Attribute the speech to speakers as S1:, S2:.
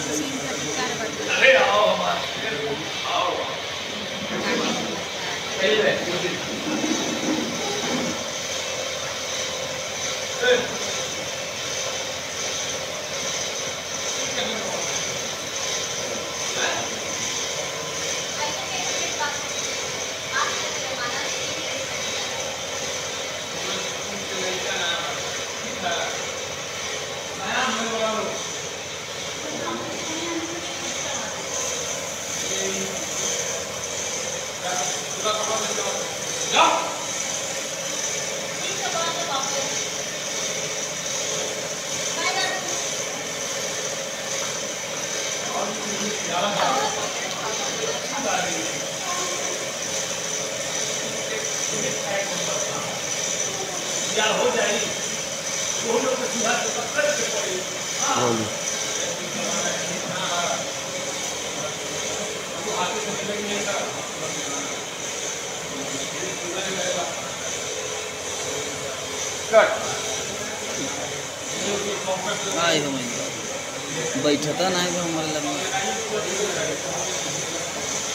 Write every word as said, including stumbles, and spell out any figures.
S1: scene करके चार बजे
S2: अरे आओ हमारे आओ सही है यार हो जाएगी वो लोग तो सीधा पकड़ के पड़े हां वो आगे से लगी नहीं था कट
S3: आई हम बैठता नहीं हमारे लगे